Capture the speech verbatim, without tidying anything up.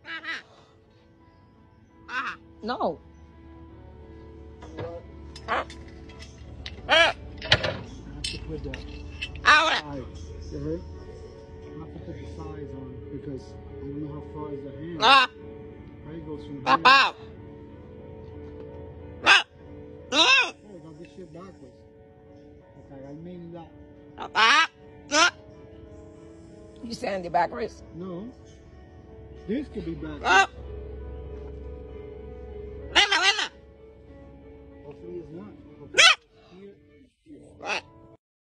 No. I have to put the size. You heard? I have to put the size on because I don't know how far is the hand. Right, it goes from here. Oh, I got this shit backwards. Okay, I mean that. You saying it backwards? No. This could be backwards. Hopefully it's not. Hopefully it's here. Here.